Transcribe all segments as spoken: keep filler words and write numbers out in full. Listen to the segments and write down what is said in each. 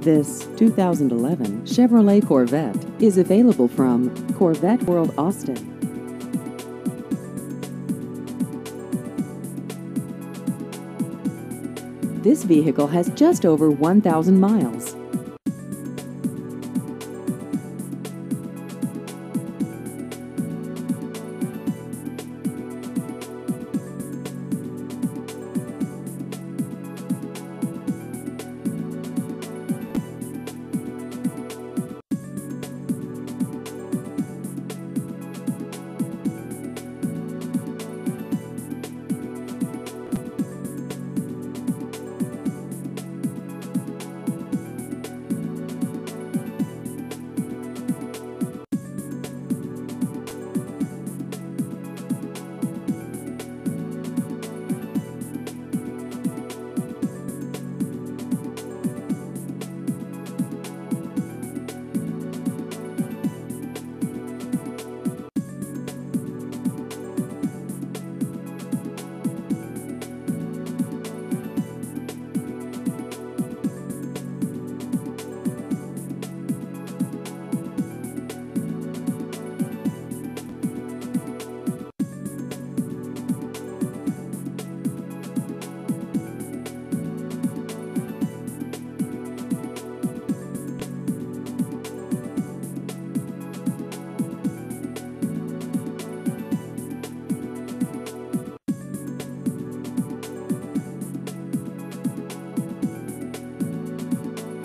This two thousand eleven Chevrolet Corvette is available from Corvette World Austin. This vehicle has just over one thousand miles.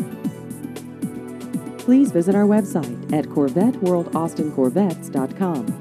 Please visit our website at corvette world austin corvettes dot com.